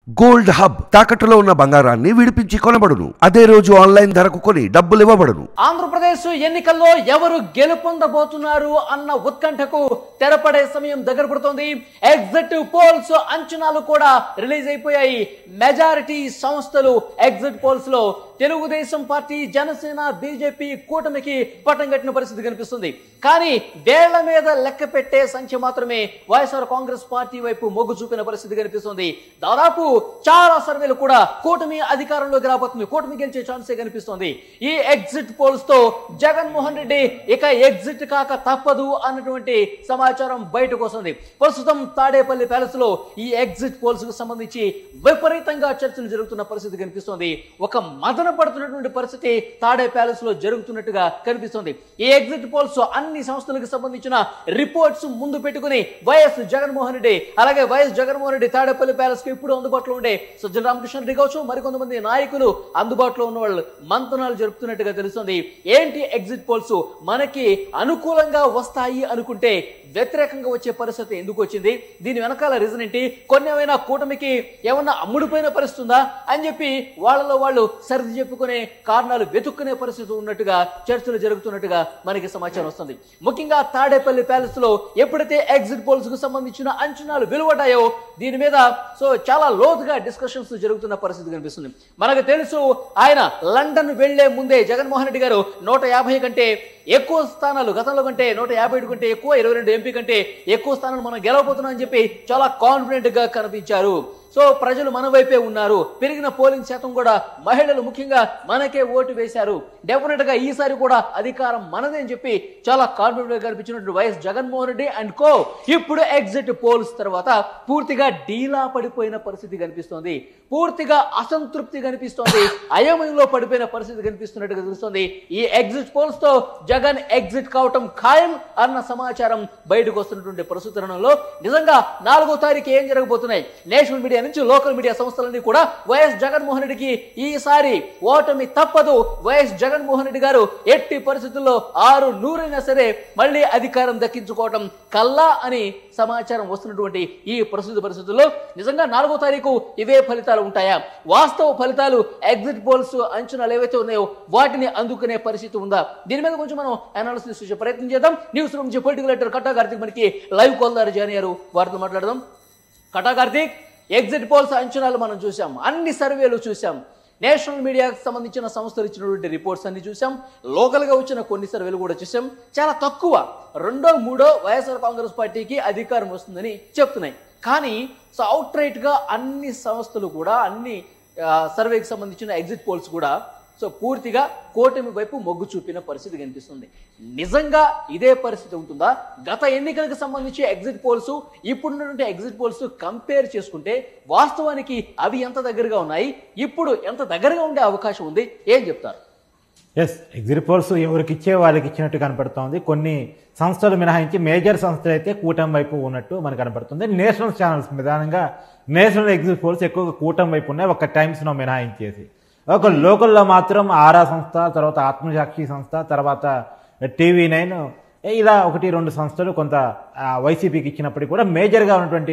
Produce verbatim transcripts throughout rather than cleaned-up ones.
Gold hub తాకట్టులో ఉన్న బంగారాన్ని విడిపించి కొనబడును. అదే రోజు ఆన్లైన్ ధరకు కొని డబ్బులు ఇవ్వబడును. ఆంధ్రప్రదేశ్ ఎన్నికల్లో ఎవరు గెలుపొందబోతున్నారు అన్న ఉత్కంఠకు తెరపడే సమయం దగ్గర పడుతోంది. ఎగ్జిట్ పోల్స్ అంచనాలు కూడా రిలీజ్ అయిపోయాయి. మెజారిటీ సంస్థలు ఎగ్జిట్ పోల్స్ లో తెలుగుదేశం పార్టీ, జనసేన, బీజేపీ కూటమికి పట్టం కట్టిన పరిస్థితి కనిపిస్తుంది. కానీ వేళ్ల మీద లెక్క పెట్టే సంఖ్య మాత్రమే వైఎస్ఆర్ కాంగ్రెస్ పార్టీ వైపు మొగ్గు చూపిన పరిస్థితి కనిపిస్తుంది. దాదాపు చాలా సర్వేలు కూడా కూటమి అధికారంలోకి రాబోతుంది, కూటమి గెలిచే ఛాన్సే కనిపిస్తుంది. ఈ ఎగ్జిట్ పోల్స్ తో జగన్మోహన్ రెడ్డి ఇక ఎగ్జిట్ కాక తప్పదు అన్నటువంటి సమాచారం బయటకు వస్తుంది. ప్రస్తుతం తాడేపల్లి ప్యాలెస్ లో ఈ ఎగ్జిట్ పోల్స్ కు సంబంధించి విపరీతంగా చర్చలు జరుగుతున్న పరిస్థితి కనిపిస్తుంది. ఒక మదన పడుతున్నటువంటి పరిస్థితి తాడే ప్యాలెస్ లో జరుగుతున్నట్టుగా కనిపిస్తుంది. ఈ ఎగ్జిట్ పోల్స్ అన్ని సంస్థలకు సంబంధించిన రిపోర్ట్స్ ముందు పెట్టుకుని వైఎస్ జగన్మోహన్ రెడ్డి అలాగే వైఎస్ జగన్మోహన్ రెడ్డి తాడేపల్లి ప్యాలెస్ కు ఇప్పుడు అందుబాటులో ఉండే సజ్జల రామకృష్ణ రెడ్డి కావచ్చు, మరికొంతమంది నాయకులు అందుబాటులో ఉన్న వాళ్ళు మంతనాలు జరుపుతున్నట్టుగా తెలుస్తుంది. ఏంటి ఎగ్జిట్ పోల్స్ మనకి అనుకూలంగా వస్తాయి అనుకుంటే వ్యతిరేకంగా వచ్చే పరిస్థితి ఎందుకు వచ్చింది, దీని వెనకాల రీజన్ ఏంటి, కొన్ని ఏమైనా కూటమికి ఏమన్నా అమ్ముడుపోయిన పరిస్థితి ఉందా అని చెప్పి వాళ్ళలో వాళ్ళు సర్ది చెప్పుకునే కారణాలు వెతుక్కునే పరిస్థితి ఉన్నట్టుగా చర్చలు జరుగుతున్నట్టుగా మనకి సమాచారం వస్తుంది. ముఖ్యంగా తాడేపల్లి ప్యాలెస్ లో ఎప్పుడైతే ఎగ్జిట్ పోల్స్ కు సంబంధించిన అంచనాలు వెలువడ్డాయో దీని మీద సో చాలా లోతుగా డిస్కషన్స్ జరుగుతున్న పరిస్థితి కనిపిస్తుంది. మనకు తెలుసు ఆయన లండన్ వెళ్లే ముందే జగన్మోహన్ రెడ్డి గారు నూట యాభై కంటే ఎక్కువ స్థానాలు గతంలో కంటే నూట యాభై ఏడు కంటే ఎక్కువ ఇరవై రెండు ఎంపీ కంటే ఎక్కువ స్థానాలు మనం గెలవబోతున్నాం అని చెప్పి చాలా కాన్ఫిడెంట్ గా కనిపించారు. సో ప్రజలు మన వైపే ఉన్నారు, పెరిగిన పోలింగ్ శాతం కూడా మహిళలు ముఖ్యంగా మనకే ఓటు వేశారు, డెఫినెట్ గా ఈసారి కూడా అధికారం మనదే అని చెప్పి చాలా కాన్ఫిడెంట్ గా కనిపించినట్టు వైఎస్ జగన్మోహన్ రెడ్డి అండ్ కో ఇప్పుడు ఎగ్జిట్ పోల్స్ తర్వాత పూర్తిగా డీలా పడిపోయిన పరిస్థితి కనిపిస్తోంది, పూర్తిగా అసంతృప్తి కనిపిస్తోంది, అయోమయంలో పడిపోయిన పరిస్థితి కనిపిస్తున్నట్టుగా తెలుస్తోంది. ఈ ఎగ్జిట్ పోల్స్ తో జగన్ ఎగ్జిట్ కావటం ఖాయం అన్న సమాచారం బయటకు వస్తున్నటువంటి ప్రస్తుతంలో నిజంగా నాలుగో తారీఖు ఏం జరగబోతున్నాయి, నేషనల్ మీడియా నుంచి లోకల్ మీడియా సంస్థలన్నీ కూడా వైఎస్ జగన్మోహన్ రెడ్డికి ఈసారి ఓటమి తప్పదు, వైఎస్ జగన్మోహన్ రెడ్డి గారు ఎట్టి పరిస్థితుల్లో ఆరు నూరైనా సరే మళ్ళీ అధికారం దక్కించుకోవటం కల్లా అని సమాచారం వస్తున్నటువంటి ఈ ప్రస్తుత పరిస్థితుల్లో నిజంగా నాలుగో తారీఖు ఇవే ఫలితాలు ఉంటాయా, వాస్తవ ఫలితాలు ఎగ్జిట్ పోల్స్ అంచనాలు ఏవైతే ఉన్నాయో వాటిని అందుకునే పరిస్థితి ఉందా, దీని మీద కొంచెం మనం అనాలిసిస్ చేసే ప్రయత్నం చేద్దాం. న్యూస్ రూమ్ నుంచి పొలిటికల్ ఎడిటర్ కట్టా కార్తీక్ మనకి లైవ్ కాల్ ద్వారా జాయిన్ అయ్యారు, వారితో మాట్లాడదాం. కట్టా కార్తీక్, ఎగ్జిట్ పోల్స్ అంచనాలు మనం చూసాం, అన్ని సర్వేలు చూసాం, నేషనల్ మీడియాకు సంబంధించిన సంస్థలు ఇచ్చినటువంటి రిపోర్ట్స్ అన్ని చూసాం, లోకల్గా వచ్చిన కొన్ని సర్వేలు కూడా చూసాం. చాలా తక్కువ రెండో మూడో వైఎస్ఆర్ కాంగ్రెస్ పార్టీకి అధికారం వస్తుందని చెప్తున్నాయి. కానీ సో అవుట్ రైట్గా అన్ని సంస్థలు కూడా అన్ని సర్వేకి సంబంధించిన ఎగ్జిట్ పోల్స్ కూడా సో పూర్తిగా కూటమి వైపు మొగ్గు చూపిన పరిస్థితి కనిపిస్తుంది. నిజంగా ఇదే పరిస్థితి ఉంటుందా? గత ఎన్నికలకు సంబంధించి ఎగ్జిట్ పోల్స్ ఇప్పుడున్నటువంటి ఎగ్జిట్ పోల్స్ కంపేర్ చేసుకుంటే వాస్తవానికి అవి ఎంత దగ్గరగా ఉన్నాయి, ఇప్పుడు ఎంత దగ్గరగా ఉండే అవకాశం ఉంది, ఏం చెప్తారు? ఎస్, ఎగ్జిట్ పోల్స్ ఎవరికి ఇచ్చే వాళ్ళకి ఇచ్చినట్టు కనపడుతోంది. కొన్ని సంస్థలు మినహాయించి మేజర్ సంస్థలు అయితే కూటమి వైపు ఉన్నట్టు మనకు కనపడుతుంది. నేషనల్ ఛానల్స్ ప్రధానంగా నేషనల్ ఎగ్జిట్ పోల్స్ ఎక్కువగా కూటమి వైపు ఉన్నాయి, ఒక టైమ్స్లో మినహాయించేసి. ఒక లోకల్లో మాత్రం ఆరా సంస్థ, తర్వాత ఆత్మసాక్షి సంస్థ, తర్వాత టీవీ నైన్, ఇలా ఒకటి రెండు సంస్థలు కొంత వైసీపీకి ఇచ్చినప్పటికీ కూడా మేజర్గా ఉన్నటువంటి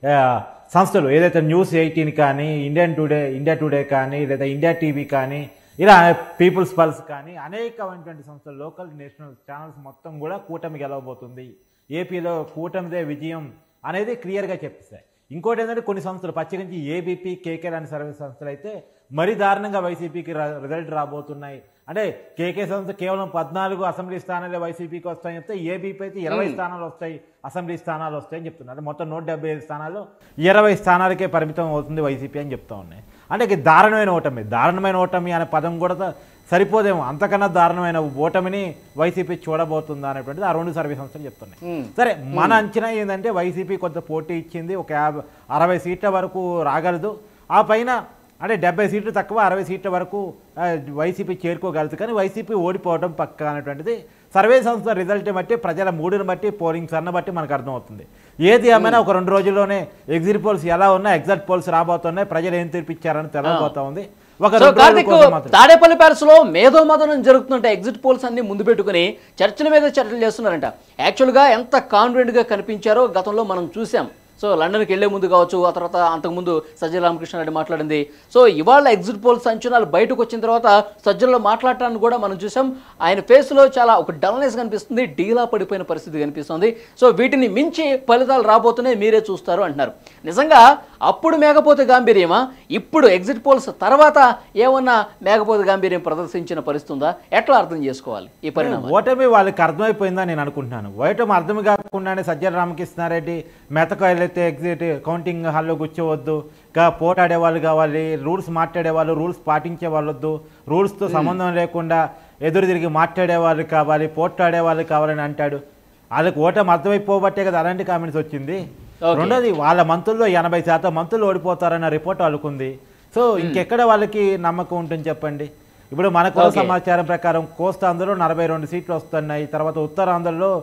సంస్థలు ఏదైతే న్యూస్ ఎయిటీన్ కానీ, ఇండియన్ టుడే ఇండియా టుడే కానీ, లేదా ఇండియా టీవీ కానీ, ఇలా పీపుల్స్ పల్స్ కానీ అనేకమైనటువంటి సంస్థలు లోకల్ నేషనల్ ఛానల్స్ మొత్తం కూడా కూటమి గెలవబోతుంది, ఏపీలో కూటమిదే విజయం అనేది క్లియర్గా చెప్పేస్తాయి. ఇంకోటి ఏంటంటే కొన్ని సంస్థలు పచ్చిగంచి ఏబీపీ, కేకే లాంటి సర్వీస్ సంస్థలు అయితే మరీ దారుణంగా వైసీపీకి రిజల్ట్ రాబోతున్నాయి. అంటే కేకే సంస్థ కేవలం పద్నాలుగు అసెంబ్లీ స్థానాలే వైసీపీకి వస్తాయని చెప్తే ఏబీపీ అయితే ఇరవై స్థానాలు వస్తాయి, అసెంబ్లీ స్థానాలు వస్తాయని చెప్తున్నారు. మొత్తం నూట డెబ్బై ఐదు స్థానాల్లో ఇరవై స్థానాలకే పరిమితం అవుతుంది వైసీపీ అని చెప్తా ఉన్నాయి. అంటే దారుణమైన ఓటమి, దారుణమైన ఓటమి అనే పదం కూడా సరిపోదేమో, అంతకన్నా దారుణమైన ఓటమిని వైసీపీ చూడబోతుందా అనేటువంటిది ఆ రెండు సర్వే సంస్థలు చెప్తున్నాయి. సరే, మన అంచనా ఏంటంటే వైసీపీ కొంత పోటీ ఇచ్చింది, ఒక యాభై అరవై సీట్ల వరకు రాగలదు, ఆ పైన అంటే డెబ్బై సీట్లు తక్కువ అరవై సీట్ల వరకు వైసీపీ చేరుకోగలదు. కానీ వైసీపీ ఓడిపోవడం పక్క అనేటువంటిది సర్వే సంస్థ రిజల్ట్ బట్టి, ప్రజల మూడుని బట్టి, పోలింగ్ సర్ని బట్టి మనకు అర్థమవుతుంది. ఏది ఏమైనా ఒక రెండు రోజుల్లోనే ఎగ్జిట్ పోల్స్ ఎలా ఉన్నా ఎగ్జిట్ పోల్స్ రాబోతున్నాయి, ప్రజలు ఏం తీర్పిచ్చారని తెలియబోతా ఉంది. తాడేపల్లి ప్యాలెస్ లో మేధోమదనం జరుగుతుంటే ఎగ్జిట్ పోల్స్ అన్ని ముందు పెట్టుకుని చర్చల మీద చర్చలు చేస్తున్నారంట. యాక్చువల్ గా ఎంత కాన్ఫిడెంట్ గా కనిపించారో గతంలో మనం చూసాం. సో లండన్కి వెళ్లే ముందు కావచ్చు, ఆ తర్వాత అంతకుముందు సజ్జల రామకృష్ణారెడ్డి మాట్లాడింది. సో ఇవాళ ఎగ్జిట్ పోల్స్ అంచనాలు బయటకు వచ్చిన తర్వాత సజ్జలలో మాట్లాడటాన్ని కూడా మనం చూసాం. ఆయన ఫేస్లో చాలా ఒక డల్నెస్ కనిపిస్తుంది, డీలా పడిపోయిన పరిస్థితి కనిపిస్తుంది. సో వీటిని మించి ఫలితాలు రాబోతున్నాయి, మీరే చూస్తారు అంటున్నారు. నిజంగా అప్పుడు మేకపోతే గాంభీర్యమా, ఇప్పుడు ఎగ్జిట్ పోల్స్ తర్వాత ఏమన్నా మేకపోతే గాంభీర్యం ప్రదర్శించిన పరిస్థితి ఉందా? ఎట్లా అర్థం చేసుకోవాలి ఈ పరిణామం? ఓటమి వాళ్ళకి అర్థమైపోయిందని నేను అనుకుంటున్నాను. ఓటమి అర్థం కాకుండానే సజ్జల రామకృష్ణారెడ్డి మెతకాయలైతే ఎగ్జిట్ కౌంటింగ్ హాల్లో కూర్చోవద్దు, ఇంకా పోటాడే వాళ్ళు కావాలి, రూల్స్ మాట్లాడే వాళ్ళు, రూల్స్ పాటించే వాళ్ళొద్దు, రూల్స్తో సంబంధం లేకుండా ఎదురు తిరిగి మాట్లాడే వాళ్ళు కావాలి, పోట్లాడే వాళ్ళు కావాలని అంటాడు. వాళ్ళకి ఓటమి అర్థమైపోబట్టే కదా అలాంటి కామెంట్స్ వచ్చింది. రెండోది, వాళ్ళ మంత్రుల్లో ఎనభై శాతం మంత్రులు ఓడిపోతారన్న రిపోర్ట్ వాళ్ళకుంది. సో ఇంకెక్కడ వాళ్ళకి నమ్మకం ఉంటుంది చెప్పండి? ఇప్పుడు మనకు సమాచారం ప్రకారం కోస్తాంధ్రలో నలభై రెండు సీట్లు వస్తున్నాయి. తర్వాత ఉత్తరాంధ్రలో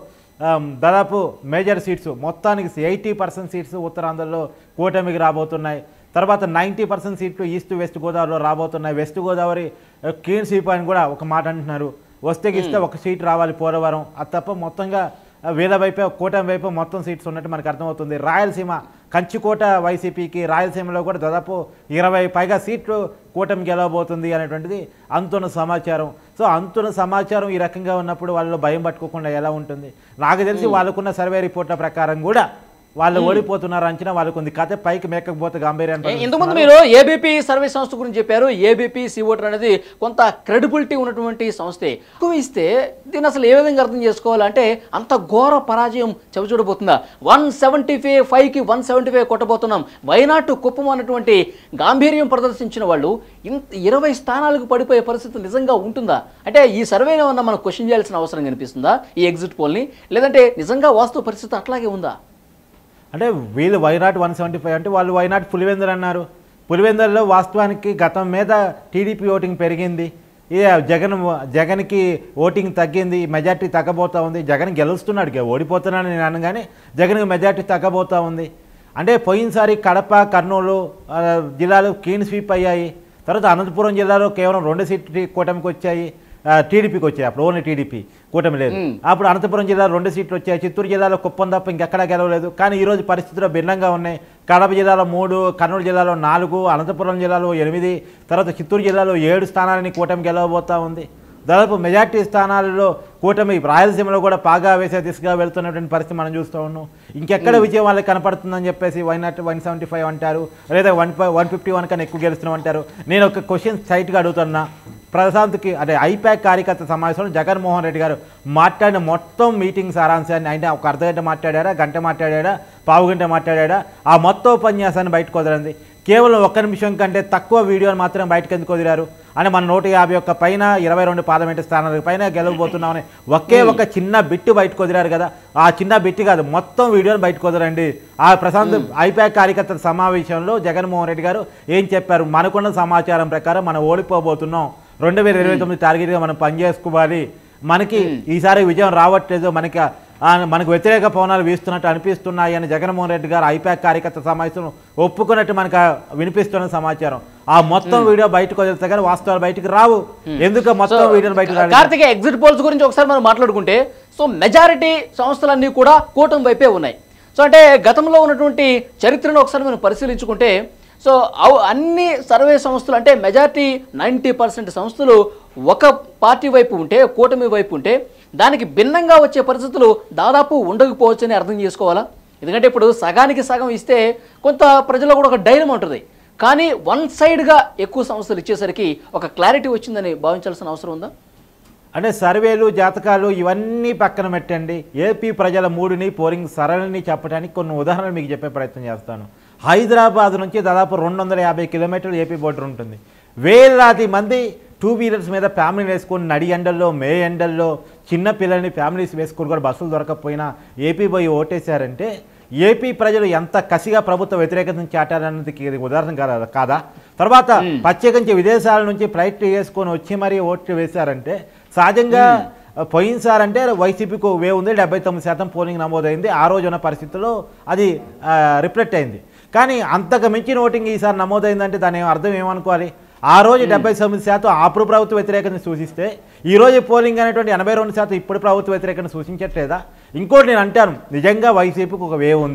దాదాపు మేజర్ సీట్స్ మొత్తానికి ఎయిటీ పర్సెంట్ సీట్స్ ఉత్తరాంధ్రలో కూటమికి రాబోతున్నాయి. తర్వాత నైంటీ పర్సెంట్ సీట్లు ఈస్ట్ వెస్ట్ గోదావరిలో రాబోతున్నాయి. వెస్ట్ గోదావరి క్లీన్ స్వీప్ అని కూడా ఒక మాట అంటున్నారు. వస్తే గిస్తే ఒక సీట్ రావాలి పోలవరం, అది తప్ప మొత్తంగా వీళ్ళ వైపే కూటమి వైపు మొత్తం సీట్స్ ఉన్నట్టు మనకు అర్థమవుతుంది. రాయలసీమ కంచుకోట వైసీపీకి, రాయలసీమలో కూడా దాదాపు ఇరవై పైగా సీట్లు కూటమి గెలవబోతుంది అనేటువంటిది అంతున్న సమాచారం. సో అంతున్న సమాచారం ఈ రకంగా ఉన్నప్పుడు వాళ్ళు భయం పట్టుకోకుండా ఎలా ఉంటుంది? నాకు తెలిసి వాళ్ళకున్న సర్వే రిపోర్ట్ల ప్రకారం కూడా వాళ్ళు ఓడిపోతున్నారు అంచనా వాళ్ళకు ఉంది. కథ పైకి మేకపోతే గాంభీర్యాన్ని. ఇంతకుముందు మీరు ఏబీపీ సర్వే సంస్థ గురించి చెప్పారు. ఏబీపీ సివోటర్ అనేది కొంత క్రెడిబిలిటీ ఉన్నటువంటి సంస్థే. ఎక్కువ ఇస్తే దీన్ని అసలు ఏ విధంగా అర్థం చేసుకోవాలంటే అంత ఘోర పరాజయం చవిచూడబోతుందా? వన్ సెవెంటీ ఫైవ్ ఫైవ్కి వన్ సెవెంటీ ఫైవ్ కొట్టబోతున్నాం. వైనాటు కుప్పం అన్నటువంటి గాంభీర్యం ప్రదర్శించిన వాళ్ళు ఇంత ఇరవై స్థానాలకు పడిపోయే పరిస్థితి నిజంగా ఉంటుందా? అంటే ఈ సర్వేలో ఉన్న మనం క్వశ్చన్ చేయాల్సిన అవసరం కనిపిస్తుందా ఈ ఎగ్జిట్ పోల్ని? లేదంటే నిజంగా వాస్తవ పరిస్థితి అట్లాగే ఉందా? అంటే వీళ్ళు వైనాట్ వన్ సెవెంటీ ఫైవ్ అంటే వాళ్ళు వైనాట్ పులివెందులు అన్నారు. పులివెందులలో వాస్తవానికి గతం మీద టీడీపీ ఓటింగ్ పెరిగింది, ఏ జగన్ జగన్కి ఓటింగ్ తగ్గింది, మెజార్టీ తగ్గబోతూ ఉంది. జగన్ గెలుస్తున్నాడు, ఓడిపోతున్నాడు నేను అనగానే జగన్కి మెజార్టీ తగ్గబోతూ ఉంది. అంటే పోయినసారి కడప కర్నూలు జిల్లాలు క్లీన్ స్వీప్ అయ్యాయి. తర్వాత అనంతపురం జిల్లాలో కేవలం రెండు సీట్లు కూటమికి వచ్చాయి, టీడీపీకి వచ్చాయి. అప్పుడు ఓన్లీ టీడీపీ, కూటమి లేదు. అప్పుడు అనంతపురం జిల్లాలో రెండు సీట్లు వచ్చాయి. చిత్తూరు జిల్లాలో కుప్పం తప్ప ఇంకెక్కడా గెలవలేదు. కానీ ఈరోజు పరిస్థితులు భిన్నంగా ఉన్నాయి. కడప జిల్లాలో మూడు, కర్నూలు జిల్లాలో నాలుగు, అనంతపురం జిల్లాలో ఎనిమిది, తర్వాత చిత్తూరు జిల్లాలో ఏడు స్థానాలని కూటమి గెలవబోతూ ఉంది. దాదాపు మెజార్టీ స్థానాలలో కూటమి రాయలసీమలో కూడా పాగా వేసే దిశగా వెళ్తున్నటువంటి పరిస్థితి మనం చూస్తూ ఉన్నాం. ఇంకెక్కడ విజయం వాళ్ళకి కనపడుతుందని చెప్పేసి one not one seventy five అంటారు, లేదా వన్ వన్ ఫిఫ్టీ వన్ కన్నా ఎక్కువ గెలుస్తున్నాం అంటారు. నేను ఒక క్వశ్చన్ సైట్గా అడుగుతున్నా. ప్రశాంత్కి అంటే ఐపాక్ కార్యకర్త సమావేశంలో జగన్మోహన్ రెడ్డి గారు మాట్లాడిన మొత్తం మీటింగ్ సారాంశాన్ని, అంటే ఒక అర్ధ గంట మాట్లాడారా, గంట మాట్లాడాడా, పావు గంట మాట్లాడాడా, ఆ మొత్తం ఉపన్యాసాన్ని బయటకు వదలండి. కేవలం ఒక్క నిమిషం కంటే తక్కువ వీడియోని మాత్రం బయటకు ఎందుకు వదిలారు? అని మన నూట యాభై ఒక్క పైన ఇరవై రెండు పార్లమెంటు స్థానాల పైన గెలవబోతున్నామని ఒకే ఒక చిన్న బిట్టు బయటకు వదిలారు కదా. ఆ చిన్న బిట్టు కాదు, మొత్తం వీడియోని బయటకు వదలండి. ఆ ప్రశాంత్ ఐపాక్ కార్యకర్తల సమావేశంలో జగన్మోహన్ రెడ్డి గారు ఏం చెప్పారు? మనకున్న సమాచారం ప్రకారం మనం ఓడిపోబోతున్నాం, రెండు వేల ఇరవై తొమ్మిది టార్గెట్గా మనం పనిచేసుకోవాలి, మనకి ఈసారి విజయం రావట్లేదు, మనకి మనకు వ్యతిరేక పవనాలు వీస్తున్నట్టు అనిపిస్తున్నాయి అని జగన్మోహన్ రెడ్డి గారు ఐపాక్ కార్యకర్త సమావేశం ఒప్పుకున్నట్టు మనకు వినిపిస్తున్న సమాచారం. ఆ మొత్తం వీడియో బయటకు వదిలితే కానీ వాస్తవాలు బయటకు రావు. ఎందుకు మొత్తం వీడియో బయటకు? కార్తిక, ఎగ్జిట్ పోల్స్ గురించి ఒకసారి మనం మాట్లాడుకుంటే, సో మెజారిటీ సంస్థలన్నీ కూడా కూటమి వైపే ఉన్నాయి. సో అంటే గతంలో ఉన్నటువంటి చరిత్రను ఒకసారి మనం పరిశీలించుకుంటే, సో అన్ని సర్వే సంస్థలు అంటే మెజారిటీ నైంటీ పర్సెంట్ సంస్థలు ఒక పార్టీ వైపు ఉంటే, కూటమి వైపు ఉంటే, దానికి భిన్నంగా వచ్చే పరిస్థితులు దాదాపు ఉండకపోవచ్చని అర్థం చేసుకోవాలా? ఎందుకంటే ఇప్పుడు సగానికి సగం ఇస్తే కొంత ప్రజల్లో కూడా ఒక ధైర్యం ఉంటుంది. కానీ వన్ సైడ్గా ఎక్కువ సంస్థలు ఇచ్చేసరికి ఒక క్లారిటీ వచ్చిందని భావించాల్సిన అవసరం ఉందా? అంటే సర్వేలు, జాతకాలు ఇవన్నీ పక్కన పెట్టండి. ఏపీ ప్రజల మూడుని, పోలింగ్ సరళిని చెప్పడానికి కొన్ని ఉదాహరణలు మీకు చెప్పే ప్రయత్నం చేస్తాను. హైదరాబాద్ నుంచి దాదాపు రెండు వందల యాభై కిలోమీటర్లు ఏపీ బోర్డర్ ఉంటుంది. వేలాది మంది టూ వీలర్స్ మీద ఫ్యామిలీని వేసుకొని నడి ఎండల్లో, మే ఎండల్లో చిన్న పిల్లల్ని ఫ్యామిలీస్ వేసుకొని కూడా బస్సులు దొరకకపోయినా ఏపీ పోయి ఓటేశారంటే ఏపీ ప్రజలు ఎంత కసిగా ప్రభుత్వ వ్యతిరేకతను చాటారన్నది ఉదాహరణ కాదా? తర్వాత ప్రత్యేకించి విదేశాల నుంచి ఫ్లైట్ వేసుకొని వచ్చి మరీ ఓట్లు వేశారంటే సహజంగా పోయినసారంటే వైసీపీకి వే ఉంది, డెబ్బై తొమ్మిది శాతం పోలింగ్ నమోదైంది. ఆ రోజు ఉన్న పరిస్థితుల్లో అది రిఫ్లెక్ట్ అయింది. కానీ అంతకు మించిన ఓటింగ్ ఈసారి నమోదైందంటే దాని అర్థం ఏమనుకోవాలి? ఆ రోజు డెబ్బై తొమ్మిది శాతం అప్పుడు ప్రభుత్వ వ్యతిరేకతను సూచిస్తే ఈరోజు పోలింగ్ అనేటువంటి ఎనభై రెండు శాతం ఇప్పుడు ప్రభుత్వ వ్యతిరేకతను సూచించట్లేదా? ఇంకోటి నేను అంటాను, నిజంగా వైసీపీకి ఒక వే ఉంది,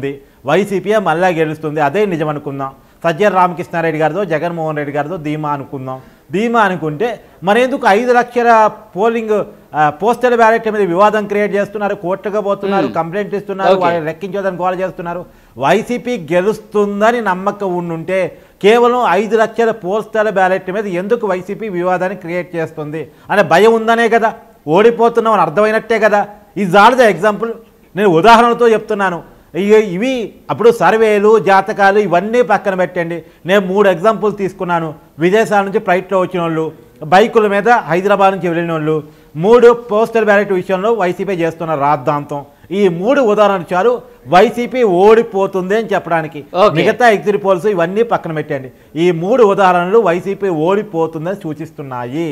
వైసీపీ మళ్ళా గెలుస్తుంది, అదే నిజం అనుకుందాం. సజ్జల రామకృష్ణారెడ్డి గారితో జగన్మోహన్ రెడ్డి గారితో ధీమా అనుకుందాం. ధీమా అనుకుంటే మరెందుకు ఐదు లక్షల పోలింగ్ పోస్టల్ బ్యాలెట్ మీద వివాదం క్రియేట్ చేస్తున్నారు, కోర్టుగా పోతున్నారు, కంప్లైంట్ ఇస్తున్నారు, వాళ్ళు లెక్కించదని గోల చేస్తున్నారు. వైసీపీ గెలుస్తుందని నమ్మకం ఉండుంటే కేవలం ఐదు లక్షల పోస్టల్ బ్యాలెట్ మీద ఎందుకు వైసీపీ వివాదాన్ని క్రియేట్ చేస్తుంది అనే భయం ఉందనే కదా, ఓడిపోతున్నాం అని అర్థమైనట్టే కదా. ఇది జాడద ఎగ్జాంపుల్, నేను ఉదాహరణతో చెప్తున్నాను. ఇవి అప్పుడు సర్వేలు జాతకాలు ఇవన్నీ పక్కన పెట్టండి. నేను మూడు ఎగ్జాంపుల్ తీసుకున్నాను. విదేశాల నుంచి ఫ్లైట్లో వచ్చిన వాళ్ళు, బైకుల మీద హైదరాబాద్ నుంచి వెళ్ళిన వాళ్ళు, మూడు పోస్టల్ బ్యాలెట్ విషయంలో వైసీపీ చేస్తున్న రాద్ధాంతం. ఈ మూడు ఉదాహరణలు చాలు వైసీపీ ఓడిపోతుంది అని చెప్పడానికి. మిగతా ఎగ్జిట్ పోల్స్ ఇవన్నీ పక్కన పెట్టండి. ఈ మూడు ఉదాహరణలు వైసీపీ ఓడిపోతుందని సూచిస్తున్నాయి.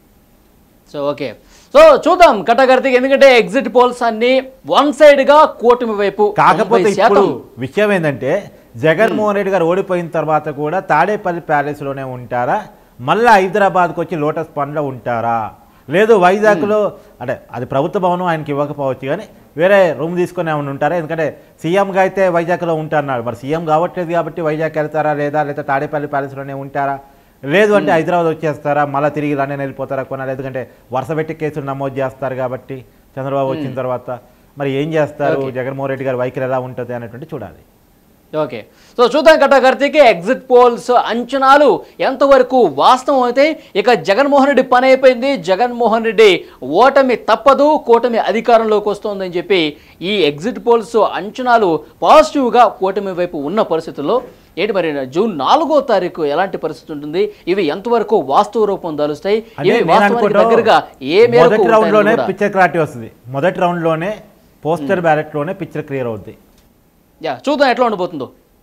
సో ఓకే, సో చూద్దాం కట్టగర్తికి, ఎందుకంటే ఎగ్జిట్ పోల్స్ అన్ని వన్ సైడ్ గా కూటమి వైపు. కాకపోతే ఇప్పుడు విషయం ఏంటంటే జగన్మోహన్ రెడ్డి గారు ఓడిపోయిన తర్వాత కూడా తాడేపల్లి ప్యాలెస్ లోనే ఉంటారా, మళ్ళీ హైదరాబాద్కి వచ్చి లోటస్ పండ్లో ఉంటారా, లేదు వైజాగ్లో అంటే అది ప్రభుత్వ భవనం ఆయనకి ఇవ్వకపోవచ్చు కానీ వేరే రూమ్ తీసుకొని ఏమైనా ఉంటారా? ఎందుకంటే సీఎంగా అయితే వైజాగ్లో ఉంటారన్నాడు, మరి సీఎం కావట్లేదు కాబట్టి వైజాగ్ వెళ్తారా లేదా, లేదా తాడేపల్లి ప్యాలెస్లోనే ఉంటారా, లేదు అంటే హైదరాబాద్ వచ్చేస్తారా, మళ్ళీ తిరిగి లండన్ వెళ్ళిపోతారా కొనాలి, ఎందుకంటే వరుస పెట్టి కేసులు నమోదు చేస్తారు కాబట్టి చంద్రబాబు వచ్చిన తర్వాత. మరి ఏం చేస్తారు, జగన్మోహన్ రెడ్డి గారి వైఖరి ఎలా ఉంటుంది అనేటువంటి చూడాలి. ఓకే, సో చూద్దాం కట్టగర్తికి ఎగ్జిట్ పోల్స్ అంచనాలు ఎంతవరకు వాస్తవం అయితే. ఇక జగన్మోహన్ రెడ్డి పని అయిపోయింది, జగన్మోహన్ రెడ్డి ఓటమి తప్పదు, కూటమి అధికారంలోకి వస్తుందని చెప్పి ఈ ఎగ్జిట్ పోల్స్ అంచనాలు పాజిటివ్గా కూటమి వైపు ఉన్న పరిస్థితుల్లో ఏంటి మరి జూన్ నాలుగో తారీఖు ఎలాంటి పరిస్థితి ఉంటుంది, ఇవి ఎంతవరకు వాస్తవ రూపం దాలుస్తాయి, దగ్గరగా ఏ మొదటి రౌండ్ లోనే పిక్చర్ క్లారిటీ వస్తుంది, మొదటి రౌండ్ లోనే పోస్టల్ బ్యాలెట్ లోనే పిక్చర్ క్లియర్ అవుతుంది. యా చూద్దాం ఎట్లా ఉండబోతుందో.